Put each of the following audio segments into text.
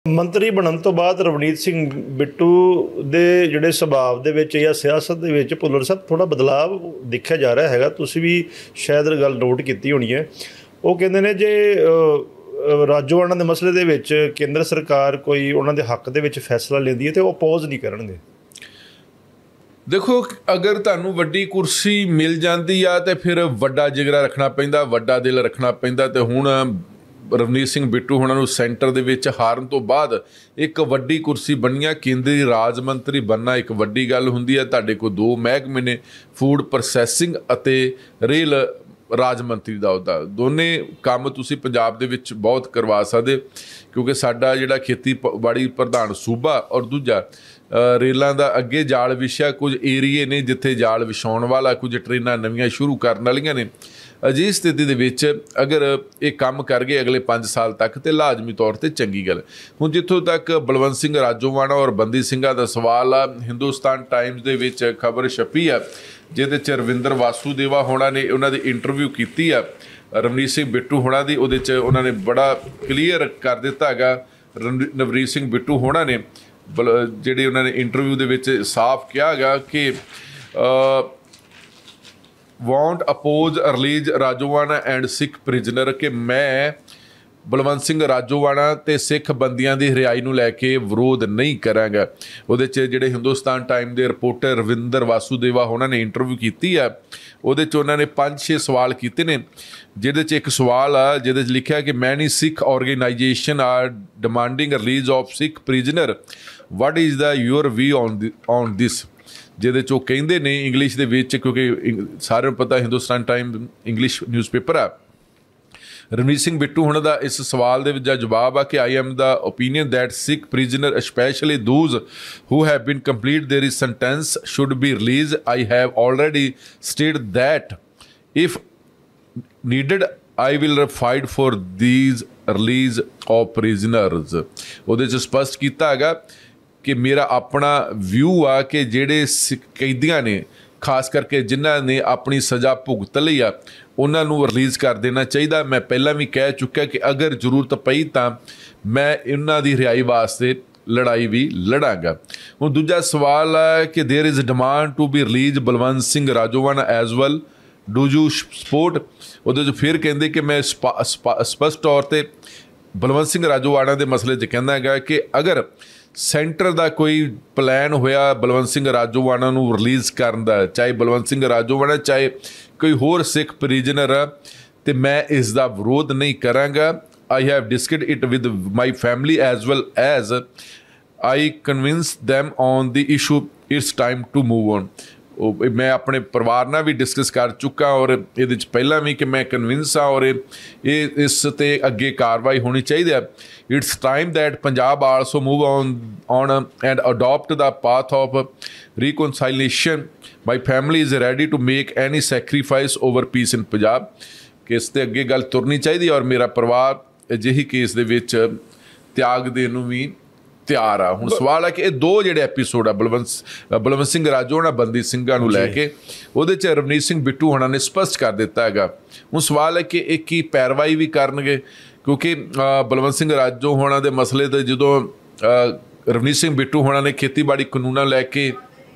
ਮੰਤਰੀ ਬਣਨ ਤੋਂ ਬਾਅਦ ਰਵਨੀਤ ਸਿੰਘ ਬਿੱਟੂ ਦੇ ਜਿਹੜੇ ਸੁਭਾਅ ਦੇ ਵਿੱਚ ਜਾਂ ਸਿਆਸਤ ਦੇ ਵਿੱਚ ਭੁੱਲਰ ਸਾਹਿਬ ਥੋੜ੍ਹਾ ਬਦਲਾਵ ਦੇਖਿਆ ਜਾ ਰਿਹਾ ਹੈਗਾ। ਤੁਸੀਂ ਵੀ ਸ਼ਾਇਦ ਗੱਲ ਨੋਟ ਕੀਤੀ ਹੋਣੀ ਹੈ। ਉਹ ਕਹਿੰਦੇ ਨੇ ਜੇ ਰਾਜੋਆਣਾ ਦੇ ਮਸਲੇ ਦੇ ਵਿੱਚ ਕੇਂਦਰ ਸਰਕਾਰ ਕੋਈ ਉਹਨਾਂ ਦੇ ਹੱਕ ਦੇ ਵਿੱਚ ਫੈਸਲਾ ਲੈਂਦੀ ਹੈ ਤਾਂ ਉਹ ਅਪੋਜ਼ ਨਹੀਂ ਕਰਨਗੇ। देखो, अगर तुहानूं वड्डी कुर्सी मिल जाती आ तो फिर वड्डा जिगरा रखना पैंदा, वड्डा दिल रखना पैंदा। तो हुण रवनीत सिंह बिट्टू हुणां नूं सेंटर दे विच हारन तो बाद एक वड्डी कुर्सी बनी आ, केंद्री राज मंत्री बनना एक वड्डी गल हुंदी है। तुहाडे कोल दो महकमे ने, फूड प्रोसैसिंग अते रेल राज मंत्री का अहुदा, दोने काम तुसीं पंजाब दे विच बहुत करवा सकदे, क्योंकि साडा जिहड़ा खेतीबाड़ी प्रधान सूबा और दूजा रेलों का अगे जाल विछा, कुछ एरिए ने जिथे जाल विछाउण वाला, कुछ ट्रेनां नवीं शुरू करन वालियां ने। अजिही स्थिति दे विच अगर ये काम कर गए अगले 5 साल तक तो लाजमी तौर पर चंगी गल। हुण जिथों तक बलवंत सिंह राजोआणा और बंदी सिंघा का सवाल आ, हिंदुस्तान टाइम्स दे विच खबर छपी आ जिहदे च रविंदर वासुदेवा होना ने उन्हां दी इंटरव्यू कीती आ रवनीत सिंह बिट्टू होना दी। उहदे च उन्हां ने बड़ा क्लीयर कर दिता हैगा, रवनीत सिंह बिट्टू होना ने ਜਿਹੜੇ ਉਹਨਾਂ ਨੇ ਇੰਟਰਵਿਊ ਦੇ ਵਿੱਚ ਸਾਫ਼ ਕਿਹਾ ਗਿਆ ਕਿ won't oppose release Rajoana and Sikh prisoner, ਕਿ ਮੈਂ ਬਲਵੰਤ ਸਿੰਘ ਰਾਜੋਆਣਾ ਤੇ ਸਿੱਖ ਬੰਦੀਆਂ ਦੀ ਰਿਹਾਈ ਨੂੰ ਲੈ ਕੇ ਵਿਰੋਧ ਨਹੀਂ ਕਰਾਂਗਾ। ਉਹਦੇ 'ਚ ਜਿਹੜੇ ਹਿੰਦੁਸਤਾਨ ਟਾਈਮ ਦੇ ਰਿਪੋਰਟਰ ਰਵਿੰਦਰ ਵਾਸੂਦੇਵਾ ਉਹਨਾਂ ਨੇ ਇੰਟਰਵਿਊ ਕੀਤੀ ਆ, ਉਹਦੇ 'ਚ ਉਹਨਾਂ ਨੇ 5-6 ਸਵਾਲ ਕੀਤੇ ਨੇ, ਜਿਹਦੇ 'ਚ ਇੱਕ ਸਵਾਲ ਆ ਜਿਹਦੇ 'ਚ ਲਿਖਿਆ ਕਿ many Sikh organisation are demanding release of Sikh prisoner, what is the your view on this. ਜਿਹਦੇ 'ਚ ਉਹ ਕਹਿੰਦੇ ਨੇ ਇੰਗਲਿਸ਼ ਦੇ ਵਿੱਚ, ਕਿਉਂਕਿ ਸਾਰਿਆਂ ਨੂੰ ਪਤਾ ਹਿੰਦੁਸਤਾਨ ਟਾਈਮ ਇੰਗਲਿਸ਼ ਨਿਊਜ਼ਪੇਪਰ ਆ। ਰਵਨੀਤ ਸਿੰਘ ਬਿੱਟੂ ਹੁਣ ਦਾ ਇਸ ਸਵਾਲ ਦੇ ਵਿੱਚ ਜਵਾਬ ਆ ਕਿ I am the opinion that Sikh prisoner specially those who have been complete their sentence should be release. I have already stated that if needed I will fight for these release of prisoners। ਉਹਦੇ 'ਚ ਸਪਸ਼ਟ ਕੀਤਾ ਹੈਗਾ ਕਿ ਮੇਰਾ ਆਪਣਾ view ਆ ਕਿ ਜਿਹੜੇ ਕੈਦੀਆਂ ਨੇ, ਖਾਸ ਕਰਕੇ ਜਿਨ੍ਹਾਂ ਨੇ ਆਪਣੀ ਸਜ਼ਾ ਭੁਗਤ ਲਈ ਆ, ਉਹਨਾਂ ਨੂੰ ਰਿਲੀਜ਼ ਕਰ ਦੇਣਾ ਚਾਹੀਦਾ। ਮੈਂ ਪਹਿਲਾਂ ਵੀ ਕਹਿ ਚੁੱਕਿਆ ਕਿ ਅਗਰ ਜ਼ਰੂਰਤ ਪਈ ਤਾਂ ਮੈਂ ਇਹਨਾਂ ਦੀ ਰਿਹਾਈ ਵਾਸਤੇ ਲੜਾਈ ਵੀ ਲੜਾਂਗਾ। ਹੁਣ ਦੂਜਾ ਸਵਾਲ ਹੈ ਕਿ there is demand to be release Balwant Singh Rajoana as well, do you support. ਉਹਦੇ 'ਚ ਫਿਰ ਕਹਿੰਦੇ ਕਿ ਮੈਂ ਸਪਸ਼ਟ ਤੌਰ 'ਤੇ ਬਲਵੰਤ ਸਿੰਘ ਰਾਜੋਆਣਾ ਦੇ ਮਸਲੇ 'ਚ ਕਹਿੰਦਾ ਹੈਗਾ ਕਿ ਅਗਰ ਸੈਂਟਰ ਦਾ ਕੋਈ ਪਲਾਨ ਹੋਇਆ ਬਲਵੰਤ ਸਿੰਘ ਰਾਜੋਆਣਾ ਨੂੰ ਰਿਲੀਜ਼ ਕਰਨ ਦਾ, ਚਾਹੇ ਬਲਵੰਤ ਸਿੰਘ ਰਾਜੋਆਣਾ ਚਾਹੇ ਕੋਈ ਹੋਰ ਸਿੱਖ ਪ੍ਰਿਜ਼ਨਰ ਆ, ਅਤੇ ਮੈਂ ਇਸ ਦਾ ਵਿਰੋਧ ਨਹੀਂ ਕਰਾਂਗਾ। I have discussed it with my family as well as I convince them on the issue, it's time to move on. ਉਹ ਮੈਂ ਆਪਣੇ ਪਰਿਵਾਰ ਨਾਲ ਵੀ ਡਿਸਕਸ ਕਰ ਚੁੱਕਾ ਔਰ ਇਹਦੇ 'ਚ ਪਹਿਲਾਂ ਵੀ ਕਿ ਮੈਂ ਕਨਵਿੰਸ ਹਾਂ ਔਰ ਇਹ ਇਸ 'ਤੇ ਅੱਗੇ ਕਾਰਵਾਈ ਹੋਣੀ ਚਾਹੀਦੀ ਹੈ। It's time that Punjab also move on and adopt the path of reconciliation. My family is ready to make any sacrifice over peace in Punjab, ਕਿ ਇਸ 'ਤੇ ਅੱਗੇ ਗੱਲ ਤੁਰਨੀ ਚਾਹੀਦੀ ਔਰ ਮੇਰਾ ਪਰਿਵਾਰ ਅਜਿਹੀ ਕੇਸ ਦੇ ਵਿੱਚ ਤਿਆਗ ਦੇਣ ਨੂੰ ਵੀ ਤਿਆਰ ਆ। ਹੁਣ ਸਵਾਲ ਹੈ ਕਿ ਇਹ ਦੋ ਜਿਹੜੇ ਐਪੀਸੋਡ ਆ ਬਲਵੰਤ ਸਿੰਘ ਰਾਜੋਆਣਾ ਬੰਦੀ ਸਿੰਘਾਂ ਨੂੰ ਲੈ ਕੇ, ਉਹਦੇ 'ਚ ਰਵਨੀਤ ਸਿੰਘ ਬਿੱਟੂ ਹੋਣਾ ਨੇ ਸਪਸ਼ਟ ਕਰ ਦਿੱਤਾ ਹੈਗਾ। ਹੁਣ ਸਵਾਲ ਹੈ ਕਿ ਇਹ ਕੀ ਪੈਰਵਾਈ ਵੀ ਕਰਨਗੇ, ਕਿਉਂਕਿ ਬਲਵੰਤ ਸਿੰਘ ਰਾਜੋ ਹੋਣਾ ਦੇ ਮਸਲੇ 'ਤੇ ਜਦੋਂ ਰਵਨੀਤ ਸਿੰਘ ਬਿੱਟੂ ਹੋਣਾ ਨੇ ਖੇਤੀਬਾੜੀ ਕਾਨੂੰਨਾਂ ਲੈ ਕੇ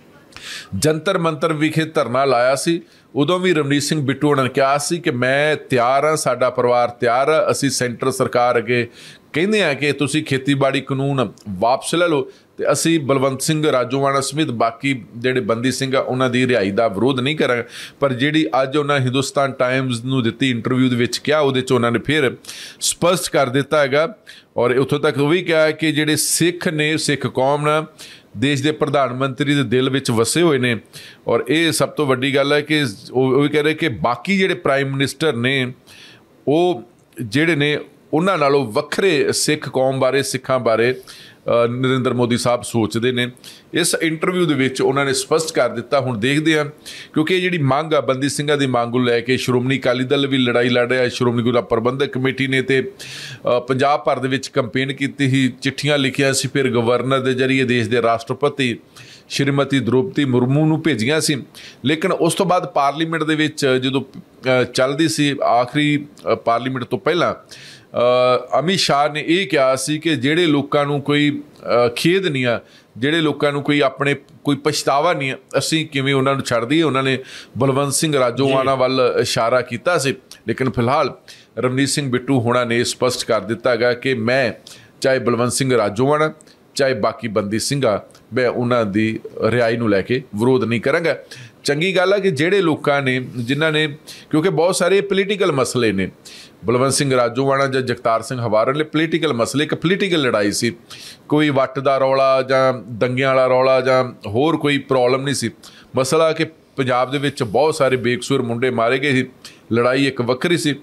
ਜੰਤਰ ਮੰਤਰ ਵਿਖੇ ਧਰਨਾ ਲਾਇਆ ਸੀ, ਉਦੋਂ ਵੀ ਰਵਨੀਤ ਸਿੰਘ ਬਿੱਟੂ ਹੋਣਾ ਨੇ ਕਿਹਾ ਸੀ ਕਿ ਮੈਂ ਤਿਆਰ ਹਾਂ, ਸਾਡਾ ਪਰਿਵਾਰ ਤਿਆਰ ਆ, ਅਸੀਂ ਸੈਂਟਰ ਸਰਕਾਰ ਅੱਗੇ ਕਹਿੰਦੇ ਆ ਕਿ ਤੁਸੀਂ ਖੇਤੀਬਾੜੀ ਕਾਨੂੰਨ ਵਾਪਸ ਲੈ ਲਓ ਅਤੇ ਅਸੀਂ ਬਲਵੰਤ ਸਿੰਘ ਰਾਜੋਆਣਾ ਸਮੇਤ ਬਾਕੀ ਜਿਹੜੇ ਬੰਦੀ ਸਿੰਘ ਆ ਉਹਨਾਂ ਦੀ ਰਿਹਾਈ ਦਾ ਵਿਰੋਧ ਨਹੀਂ ਕਰਾਂਗੇ। ਪਰ ਜਿਹੜੀ ਅੱਜ ਉਹਨਾਂ ਹਿੰਦੁਸਤਾਨ ਟਾਈਮਜ਼ ਨੂੰ ਦਿੱਤੀ ਇੰਟਰਵਿਊ ਦੇ ਵਿੱਚ ਕਿਹਾ, ਉਹਦੇ 'ਚ ਉਹਨਾਂ ਨੇ ਫਿਰ ਸਪਸ਼ਟ ਕਰ ਦਿੱਤਾ ਹੈਗਾ ਔਰ ਉੱਥੋਂ ਤੱਕ ਉਹ ਵੀ ਕਿਹਾ ਕਿ ਜਿਹੜੇ ਸਿੱਖ ਨੇ, ਸਿੱਖ ਕੌਮ ਨਾਲ ਦੇਸ਼ ਦੇ ਪ੍ਰਧਾਨ ਮੰਤਰੀ ਦੇ ਦਿਲ ਵਿੱਚ ਵਸੇ ਹੋਏ ਨੇ ਔਰ ਇਹ ਸਭ ਤੋਂ ਵੱਡੀ ਗੱਲ ਹੈ ਕਿ ਉਹ ਵੀ ਕਹਿ ਰਹੇ ਕਿ ਬਾਕੀ ਜਿਹੜੇ ਪ੍ਰਾਈਮ ਮਿਨਿਸਟਰ ਨੇ ਉਹ ਜਿਹੜੇ ਨੇ ਉਹਨਾਂ ਨਾਲੋਂ ਵੱਖਰੇ ਸਿੱਖ ਕੌਮ ਬਾਰੇ, ਸਿੱਖਾਂ ਬਾਰੇ ਨਰਿੰਦਰ ਮੋਦੀ ਸਾਹਿਬ ਸੋਚਦੇ ਨੇ। ਇਸ ਇੰਟਰਵਿਊ ਦੇ ਵਿੱਚ ਉਹਨਾਂ ਨੇ ਸਪਸ਼ਟ ਕਰ ਦਿੱਤਾ। ਹੁਣ ਦੇਖਦੇ ਹਾਂ, ਕਿਉਂਕਿ ਇਹ ਜਿਹੜੀ ਮੰਗ ਆ ਬੰਦੀ ਸਿੰਘਾਂ ਦੀ ਮੰਗ ਨੂੰ ਲੈ ਕੇ ਸ਼੍ਰੋਮਣੀ ਅਕਾਲੀ ਦਲ ਵੀ ਲੜਾਈ ਲੜ ਰਿਹਾ, ਸ਼੍ਰੋਮਣੀ ਗੁਰਦੁਆਰਾ ਪ੍ਰਬੰਧਕ ਕਮੇਟੀ ਨੇ ਤੇ ਪੰਜਾਬ ਭਰ ਦੇ ਵਿੱਚ ਕੰਪੇਨ ਕੀਤੀ ਸੀ, ਚਿੱਠੀਆਂ ਲਿਖੀਆਂ ਸੀ, ਫਿਰ ਗਵਰਨਰ ਦੇ ਜ਼ਰੀਏ ਦੇਸ਼ ਦੇ ਰਾਸ਼ਟਰਪਤੀ ਸ਼੍ਰੀਮਤੀ ਦ੍ਰੋਪਦੀ ਮੁਰਮੂ ਨੂੰ ਭੇਜੀਆਂ ਸੀ। ਲੇਕਿਨ ਉਸ ਤੋਂ ਬਾਅਦ ਪਾਰਲੀਮੈਂਟ ਦੇ ਵਿੱਚ ਜਦੋਂ ਚੱਲਦੀ ਸੀ ਆਖਰੀ ਪਾਰਲੀਮੈਂਟ ਤੋਂ ਪਹਿਲਾਂ ਅਮਿਤ ਸ਼ਾਹ ਨੇ ਇਹ ਕਿਹਾ ਸੀ ਕਿ ਜਿਹੜੇ ਲੋਕਾਂ ਨੂੰ ਕੋਈ ਖੇਦ ਨਹੀਂ ਆ, ਜਿਹੜੇ ਲੋਕਾਂ ਨੂੰ ਕੋਈ ਆਪਣੇ ਕੋਈ ਪਛਤਾਵਾ ਨਹੀਂ ਆ, ਅਸੀਂ ਕਿਵੇਂ ਉਹਨਾਂ ਨੂੰ ਛੱਡ ਦਈਏ। ਉਹਨਾਂ ਨੇ ਬਲਵੰਤ ਸਿੰਘ ਰਾਜੋਆਣਾ ਵੱਲ ਇਸ਼ਾਰਾ ਕੀਤਾ ਸੀ। ਲੇਕਿਨ ਫਿਲਹਾਲ ਰਵਨੀਤ ਸਿੰਘ ਬਿੱਟੂ ਹੋਣਾ ਨੇ ਸਪਸ਼ਟ ਕਰ ਦਿੱਤਾ ਹੈਗਾ ਕਿ ਮੈਂ ਚਾਹੇ ਬਲਵੰਤ ਸਿੰਘ ਰਾਜੋਆਣਾ ਚਾਹੇ ਬਾਕੀ ਬੰਦੀ ਸਿੰਘਾਂ, ਮੈਂ ਉਹਨਾਂ ਦੀ ਰਿਹਾਈ ਨੂੰ ਲੈ ਕੇ ਵਿਰੋਧ ਨਹੀਂ ਕਰਾਂਗਾ। ਚੰਗੀ ਗੱਲ ਹੈ ਕਿ ਜਿਹੜੇ ਲੋਕਾਂ ਨੇ ਜਿਨ੍ਹਾਂ ਨੇ, ਕਿਉਂਕਿ ਬਹੁਤ ਸਾਰੇ ਪੋਲੀਟੀਕਲ ਮਸਲੇ ਨੇ, ਬਲਵੰਤ ਸਿੰਘ ਰਾਜੋਆਣਾ ਜਾਂ ਜਗਤਾਰ ਸਿੰਘ ਹਵਾਰਨ ਲਈ ਪੋਲੀਟੀਕਲ ਮਸਲੇ, ਇੱਕ ਪੋਲੀਟੀਕਲ ਲੜਾਈ ਸੀ, ਕੋਈ ਵੱਟ ਦਾ ਰੌਲਾ ਜਾਂ ਦੰਗਿਆਂ ਵਾਲਾ ਰੌਲਾ ਜਾਂ ਹੋਰ ਕੋਈ ਪ੍ਰੋਬਲਮ ਨਹੀਂ ਸੀ। ਮਸਲਾ ਕਿ ਪੰਜਾਬ ਦੇ ਵਿੱਚ ਬਹੁਤ ਸਾਰੇ ਬੇਕਸੂਰ ਮੁੰਡੇ ਮਾਰੇ ਗਏ ਸੀ, ਲੜਾਈ ਇੱਕ ਵੱਖਰੀ ਸੀ।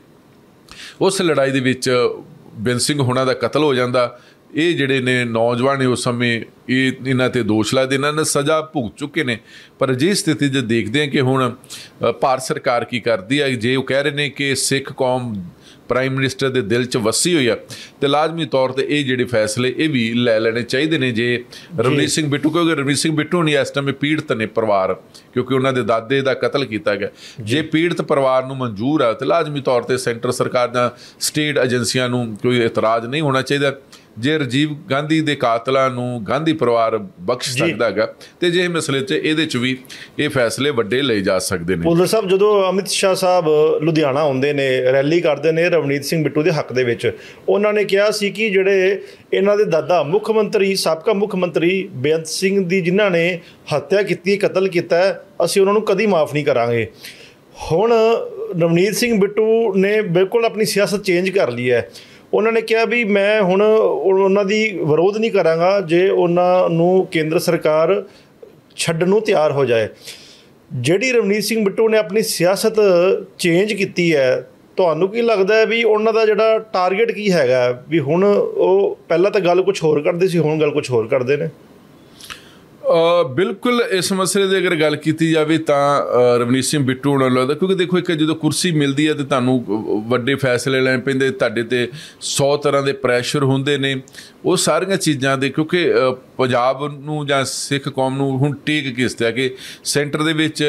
ਉਸ ਲੜਾਈ ਦੇ ਵਿੱਚ ਬਿੰਦ ਸਿੰਘ ਹੋਣਾ ਦਾ ਕਤਲ ਹੋ ਜਾਂਦਾ। ਇਹ ਜਿਹੜੇ ਨੇ ਨੌਜਵਾਨ ਨੇ ਉਸ ਸਮੇਂ ਇਹਨਾਂ 'ਤੇ ਦੋਸ਼ ਲਾਏ, ਇਹਨਾਂ ਨੇ ਸਜ਼ਾ ਭੁਗਤ ਚੁੱਕੇ ਨੇ। ਪਰ ਅਜਿਹੀ ਸਥਿਤੀ 'ਚ ਦੇਖਦੇ ਹਾਂ ਕਿ ਹੁਣ ਭਾਰਤ ਸਰਕਾਰ ਕੀ ਕਰਦੀ ਹੈ। ਜੇ ਉਹ ਕਹਿ ਰਹੇ ਨੇ ਕਿ ਸਿੱਖ ਕੌਮ ਪ੍ਰਾਈਮ ਮਿਨਿਸਟਰ ਦੇ ਦਿਲ 'ਚ ਵਸੀ ਹੋਈ ਆ, ਤੇ ਲਾਜ਼ਮੀ ਤੌਰ 'ਤੇ ਇਹ ਜਿਹੜੇ ਫੈਸਲੇ ਇਹ ਵੀ ਲੈ ਲੈਣੇ ਚਾਹੀਦੇ ਨੇ। ਜੇ ਰਵਨੀਤ ਸਿੰਘ ਬਿੱਟੂ, ਕਿਉਂਕਿ ਰਵਨੀਤ ਸਿੰਘ ਬਿੱਟੂ ਨਹੀਂ ਇਸ ਟਾਈਮ ਪੀੜਤ ਨੇ ਪਰਿਵਾਰ, ਕਿਉਂਕਿ ਉਹਨਾਂ ਦੇ ਦਾਦੇ ਦਾ ਕਤਲ ਕੀਤਾ ਗਿਆ। ਜੇ ਪੀੜਤ ਪਰਿਵਾਰ ਨੂੰ ਮਨਜ਼ੂਰ ਆ ਤਾਂ ਲਾਜ਼ਮੀ ਤੌਰ 'ਤੇ ਸੈਂਟਰ ਸਰਕਾਰ ਜਾਂ ਸਟੇਟ ਏਜੰਸੀਆਂ ਨੂੰ ਕੋਈ ਇਤਰਾਜ਼ ਨਹੀਂ ਹੋਣਾ ਚਾਹੀਦਾ। ਜੇ ਰਾਜੀਵ ਗਾਂਧੀ ਦੇ ਕਾਤਲਾਂ ਨੂੰ ਗਾਂਧੀ ਪਰਿਵਾਰ ਬਖਸ਼ ਸਕਦਾ ਹੈਗਾ, ਤੇ ਜੇ ਮਸਲੇ 'ਚ ਇਹਦੇ 'ਚ ਵੀ ਇਹ ਫੈਸਲੇ ਵੱਡੇ ਲਏ ਜਾ ਸਕਦੇ ਨੇ। ਭੁੱਲਰ ਸਾਹਿਬ, ਜਦੋਂ ਅਮਿਤ ਸ਼ਾਹ ਸਾਹਿਬ ਲੁਧਿਆਣਾ ਆਉਂਦੇ ਨੇ, ਰੈਲੀ ਕਰਦੇ ਨੇ ਰਵਨੀਤ ਸਿੰਘ ਬਿੱਟੂ ਦੇ ਹੱਕ ਦੇ ਵਿੱਚ, ਉਹਨਾਂ ਨੇ ਕਿਹਾ ਸੀ ਕਿ ਜਿਹੜੇ ਇਹਨਾਂ ਦੇ ਦਾਦਾ ਮੁੱਖ ਮੰਤਰੀ, ਸਾਬਕਾ ਮੁੱਖ ਮੰਤਰੀ ਬੇਅੰਤ ਸਿੰਘ ਦੀ ਜਿਨ੍ਹਾਂ ਨੇ ਹੱਤਿਆ ਕੀਤੀ, ਕਤਲ ਕੀਤਾ, ਅਸੀਂ ਉਹਨਾਂ ਨੂੰ ਕਦੀ ਮਾਫ ਨਹੀਂ ਕਰਾਂਗੇ। ਹੁਣ ਰਵਨੀਤ ਸਿੰਘ ਬਿੱਟੂ ਨੇ ਬਿਲਕੁਲ ਆਪਣੀ ਸਿਆਸਤ ਚੇਂਜ ਕਰ ਲਈ ਹੈ। ਉਹਨਾਂ ਨੇ ਕਿਹਾ ਵੀ ਮੈਂ ਹੁਣ ਉਹਨਾਂ ਦੀ ਵਿਰੋਧ ਨਹੀਂ ਕਰਾਂਗਾ ਜੇ ਉਹਨਾਂ ਨੂੰ ਕੇਂਦਰ ਸਰਕਾਰ ਛੱਡਣ ਨੂੰ ਤਿਆਰ ਹੋ ਜਾਏ। ਜਿਹੜੀ ਰਵਨੀਤ ਸਿੰਘ ਬਿੱਟੂ ਨੇ ਆਪਣੀ ਸਿਆਸਤ ਚੇਂਜ ਕੀਤੀ ਹੈ, ਤੁਹਾਨੂੰ ਕੀ ਲੱਗਦਾ ਹੈ ਵੀ ਉਹਨਾਂ ਦਾ ਜਿਹੜਾ ਟਾਰਗੇਟ ਕੀ ਹੈਗਾ? ਵੀ ਹੁਣ ਉਹ ਪਹਿਲਾਂ ਤਾਂ ਗੱਲ ਕੁਝ ਹੋਰ ਕਰਦੇ ਸੀ, ਹੁਣ ਗੱਲ ਕੁਝ ਹੋਰ ਕਰਦੇ ਨੇ। ਬਿਲਕੁਲ ਇਸ ਮਸਲੇ ਦੀ ਅਗਰ ਗੱਲ ਕੀਤੀ ਜਾਵੇ ਤਾਂ ਰਵਨੀਤ ਸਿੰਘ ਬਿੱਟੂ ਨੂੰ ਲੱਗਦਾ, ਕਿਉਂਕਿ ਦੇਖੋ ਇੱਕ ਜਦੋਂ ਕੁਰਸੀ ਮਿਲਦੀ ਹੈ ਤਾਂ ਤੁਹਾਨੂੰ ਵੱਡੇ ਫੈਸਲੇ ਲੈਣੇ ਪੈਂਦੇ, ਤੁਹਾਡੇ 'ਤੇ 100 ਤਰ੍ਹਾਂ ਦੇ ਪ੍ਰੈਸ਼ਰ ਹੁੰਦੇ ਨੇ। ਉਹ ਸਾਰੀਆਂ ਚੀਜ਼ਾਂ ਦੇ, ਕਿਉਂਕਿ ਪੰਜਾਬ ਨੂੰ ਜਾਂ ਸਿੱਖ ਕੌਮ ਨੂੰ ਹੁਣ ਟੇਕ ਕਿਸ ਤਰ੍ਹਾਂ ਕਿ ਸੈਂਟਰ ਦੇ ਵਿੱਚ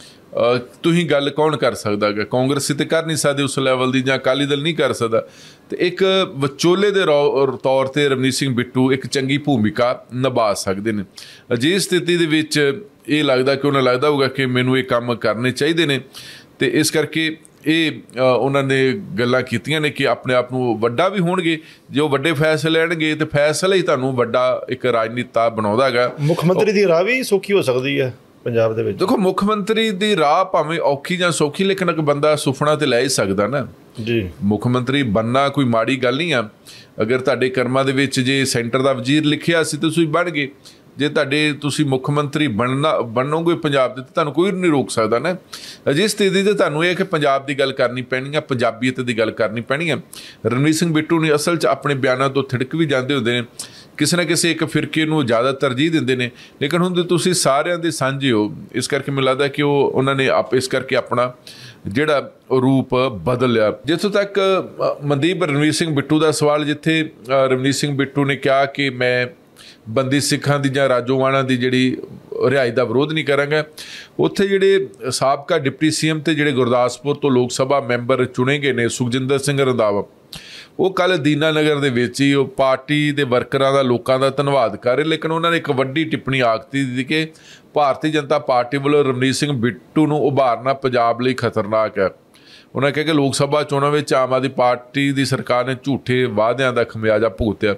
ਤੁਸੀਂ ਗੱਲ ਕੌਣ ਕਰ ਸਕਦਾ ਹੈਗਾ? ਕਾਂਗਰਸੀ ਤਾਂ ਕਰ ਨਹੀਂ ਸਕਦੇ ਉਸ ਲੈਵਲ ਦੀ, ਜਾਂ ਅਕਾਲੀ ਦਲ ਨਹੀਂ ਕਰ ਸਕਦਾ। ਤੇ ਇੱਕ ਵਿਚੋਲੇ ਦੇ ਤੌਰ 'ਤੇ ਰਵਨੀਤ ਸਿੰਘ ਬਿੱਟੂ ਇੱਕ ਚੰਗੀ ਭੂਮਿਕਾ ਨਿਭਾ ਸਕਦੇ ਨੇ। ਅਜਿਹੀ ਸਥਿਤੀ ਦੇ ਵਿੱਚ ਇਹ ਲੱਗਦਾ ਕਿ ਉਹਨਾਂ ਲੱਗਦਾ ਹੋਊਗਾ ਕਿ ਮੈਨੂੰ ਇਹ ਕੰਮ ਕਰਨੇ ਚਾਹੀਦੇ ਨੇ, ਤੇ ਇਸ ਕਰਕੇ ਇਹ ਉਹਨਾਂ ਨੇ ਗੱਲਾਂ ਕੀਤੀਆਂ ਨੇ ਕਿ ਆਪਣੇ ਆਪ ਨੂੰ ਵੱਡਾ ਵੀ ਹੋਣਗੇ। ਜੇ ਉਹ ਵੱਡੇ ਫੈਸਲੇ ਲੈਣਗੇ ਤੇ ਫੈਸਲਾ ਹੀ ਤੁਹਾਨੂੰ ਵੱਡਾ ਇੱਕ ਰਾਜਨੀਤਾ ਬਣਾਉਂਦਾ ਹੈਗਾ। ਮੁੱਖ ਮੰਤਰੀ ਦੀ ਰਾਹ ਵੀ ਸੌਖੀ ਹੋ ਸਕਦੀ ਹੈ ਪੰਜਾਬ ਦੇ ਵਿੱਚ। ਦੇਖੋ, ਮੁੱਖ ਮੰਤਰੀ ਦੀ ਰਾਹ ਭਾਵੇਂ ਔਖੀ ਜਾਂ ਸੌਖੀ, ਲੇਕਿਨ ਇੱਕ ਬੰਦਾ ਸੁਪਨਾ ਤੇ ਲੈ ਹੀ ਸਕਦਾ ਨਾ ਜੀ। ਮੁੱਖ ਮੰਤਰੀ ਬਣਨਾ ਕੋਈ ਮਾੜੀ ਗੱਲ ਨਹੀਂ ਆ। ਅਗਰ ਤੁਹਾਡੇ ਕਰਮਾਂ ਦੇ ਵਿੱਚ ਜੇ ਸੈਂਟਰ ਦਾ ਵਜ਼ੀਰ ਲਿਖਿਆ ਸੀ ਤਾਂ ਤੁਸੀਂ ਬਣ ਗਏ। ਜੇ ਤੁਸੀਂ ਮੁੱਖ ਮੰਤਰੀ ਬਣੋਗੇ ਪੰਜਾਬ ਦੇ, ਤਾਂ ਤੁਹਾਨੂੰ ਕੋਈ ਨਹੀਂ ਰੋਕ ਸਕਦਾ ਨਾ। ਅਜਿਹੀ ਸਥਿਤੀ 'ਤੇ ਤੁਹਾਨੂੰ ਇਹ ਕਿ ਪੰਜਾਬ ਦੀ ਗੱਲ ਕਰਨੀ ਪੈਣੀ ਆ, ਪੰਜਾਬੀਅਤ ਦੀ ਗੱਲ ਕਰਨੀ ਪੈਣੀ ਆ। ਰਣਵੀਰ ਸਿੰਘ ਬਿੱਟੂ ਨੇ ਅਸਲ 'ਚ ਆਪਣੇ ਬਿਆਨਾਂ ਤੋਂ ਥਿੜਕ ਵੀ ਜਾਂਦੇ ਹੁੰਦੇ ਨੇ, ਕਿਸੇ ਨਾ ਕਿਸੇ ਇੱਕ ਫਿਰਕੇ ਨੂੰ ਜ਼ਿਆਦਾ ਤਰਜੀਹ ਦਿੰਦੇ ਨੇ, ਲੇਕਿਨ ਹੁਣ ਤੁਸੀਂ ਸਾਰਿਆਂ ਦੇ ਸਾਂਝੇ ਹੋ। ਇਸ ਕਰਕੇ ਮੈਨੂੰ ਲੱਗਦਾ ਕਿ ਉਹਨਾਂ ਨੇ ਇਸ ਕਰਕੇ ਆਪਣਾ ਜਿਹੜਾ ਰੂਪ ਬਦਲ ਲਿਆ। ਜਿੱਥੋਂ ਤੱਕ ਮਨਦੀਪ ਰਣਵੀਰ ਸਿੰਘ ਬਿੱਟੂ ਦਾ ਸਵਾਲ, ਜਿੱਥੇ ਰਣਵੀਰ ਸਿੰਘ ਬਿੱਟੂ ਨੇ ਕਿਹਾ ਕਿ ਮੈਂ ਬੰਦੀ ਸਿੱਖਾਂ ਦੀ ਜਾਂ ਰਾਜੋਆਣਾ ਦੀ ਜਿਹੜੀ ਰਿਹਾਈ ਦਾ ਵਿਰੋਧ ਨਹੀਂ ਕਰਾਂਗਾ, ਉੱਥੇ ਜਿਹੜੇ ਸਾਬਕਾ ਡਿਪਟੀ CM ਤੇ ਜਿਹੜੇ ਗੁਰਦਾਸਪੁਰ ਤੋਂ ਲੋਕ ਸਭਾ ਮੈਂਬਰ ਚੁਣੇ ਗਏ ਨੇ, ਸੁਖਜਿੰਦਰ ਸਿੰਘ ਰੰਧਾਵਾ, ਉਹ ਕੱਲ੍ਹ ਦੀਨਾਨਗਰ ਦੇ ਵਿੱਚ ਹੀ ਉਹ ਪਾਰਟੀ ਦੇ ਵਰਕਰਾਂ ਦਾ, ਲੋਕਾਂ ਦਾ ਧੰਨਵਾਦ ਕਰ ਰਹੇ। ਲੇਕਿਨ ਉਹਨਾਂ ਨੇ ਇੱਕ ਵੱਡੀ ਟਿੱਪਣੀ ਆਖਤੀ ਦਿੱਤੀ ਕਿ ਭਾਰਤੀ ਜਨਤਾ ਪਾਰਟੀ ਵੱਲੋਂ ਰਵਨੀਤ ਸਿੰਘ ਬਿੱਟੂ ਨੂੰ ਉਭਾਰਨਾ ਪੰਜਾਬ ਲਈ ਖਤਰਨਾਕ ਹੈ। ਉਹਨਾਂ ਕਿਹਾ ਕਿ ਲੋਕ ਸਭਾ ਚੋਣਾਂ ਵਿੱਚ ਆਮ ਆਦਮੀ ਪਾਰਟੀ ਦੀ ਸਰਕਾਰ ਨੇ ਝੂਠੇ ਵਾਅਦਿਆਂ ਦਾ ਖਮਿਆਜ਼ਾ ਭੁਗਤਿਆ।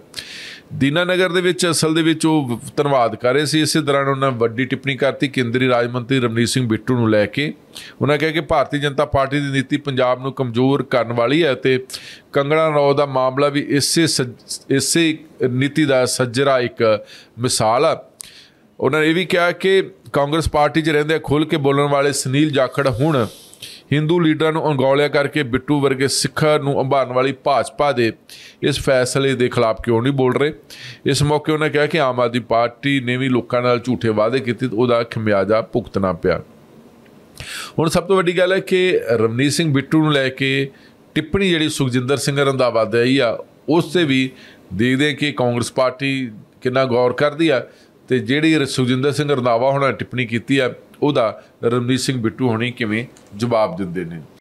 ਦੀਨਾਨਗਰ ਦੇ ਵਿੱਚ ਅਸਲ ਦੇ ਵਿੱਚ ਉਹ ਧੰਨਵਾਦ ਕਰ ਰਹੇ ਸੀ। ਇਸੇ ਦੌਰਾਨ ਉਹਨਾਂ ਵੱਡੀ ਟਿੱਪਣੀ ਕਰਤੀ ਕੇਂਦਰੀ ਰਾਜ ਮੰਤਰੀ ਰਵਨੀਤ ਸਿੰਘ ਬਿੱਟੂ ਨੂੰ ਲੈ ਕੇ। ਉਹਨਾਂ ਕਿਹਾ ਕਿ ਭਾਰਤੀ ਜਨਤਾ ਪਾਰਟੀ ਦੀ ਨੀਤੀ ਪੰਜਾਬ ਨੂੰ ਕਮਜ਼ੋਰ ਕਰਨ ਵਾਲੀ ਹੈ ਅਤੇ ਕੰਗਣਾ ਰਣੌਤ ਦਾ ਮਾਮਲਾ ਵੀ ਇਸੇ ਨੀਤੀ ਦਾ ਸੱਜਰਾ ਇੱਕ ਮਿਸਾਲ ਆ। ਉਹਨਾਂ ਨੇ ਇਹ ਵੀ ਕਿਹਾ ਕਿ ਕਾਂਗਰਸ ਪਾਰਟੀ 'ਚ ਰਹਿੰਦੇ ਖੁੱਲ੍ਹ ਕੇ ਬੋਲਣ ਵਾਲੇ ਸੁਨੀਲ ਜਾਖੜ ਹੁਣ ਹਿੰਦੂ ਲੀਡਰਾਂ ਨੂੰ ਅੰਗੌਲਿਆ ਕਰਕੇ ਬਿੱਟੂ ਵਰਗੇ ਸਿੱਖਾਂ ਨੂੰ ਉਭਾਰਨ ਵਾਲੀ ਭਾਜਪਾ ਦੇ ਇਸ ਫੈਸਲੇ ਦੇ ਖਿਲਾਫ ਕਿਉਂ ਨਹੀਂ ਬੋਲ ਰਹੇ। ਇਸ ਮੌਕੇ ਉਹਨਾਂ ਕਿਹਾ ਕਿ ਆਮ ਆਦਮੀ ਪਾਰਟੀ ਨੇ ਵੀ ਲੋਕਾਂ ਨਾਲ ਝੂਠੇ ਵਾਅਦੇ ਕੀਤੇ, ਉਹਦਾ ਖਮਿਆਜ਼ਾ ਭੁਗਤਣਾ ਪਿਆ। ਹੁਣ ਸਭ ਤੋਂ ਵੱਡੀ ਗੱਲ ਹੈ ਕਿ ਰਵਨੀਤ ਸਿੰਘ ਬਿੱਟੂ ਨੂੰ ਲੈ ਕੇ ਟਿੱਪਣੀ ਜਿਹੜੀ ਸੁਖਜਿੰਦਰ ਸਿੰਘ ਰੰਧਾਵਾ ਦੀ ਆਈ ਆ, ਉਸ 'ਤੇ ਵੀ ਦੇਖਦੇ ਕਿ ਕਾਂਗਰਸ ਪਾਰਟੀ ਕਿੰਨਾ ਗੌਰ ਕਰਦੀ ਆ, ਅਤੇ ਜਿਹੜੀ ਸੁਖਜਿੰਦਰ ਸਿੰਘ ਰੰਧਾਵਾ ਹੋਣਾ ਟਿੱਪਣੀ ਕੀਤੀ ਆ, ਉਹਦਾ ਰਵਨੀਤ ਸਿੰਘ ਬਿੱਟੂ ਹੋਣੀ ਕਿਵੇਂ ਜਵਾਬ ਦਿੰਦੇ ਨੇ।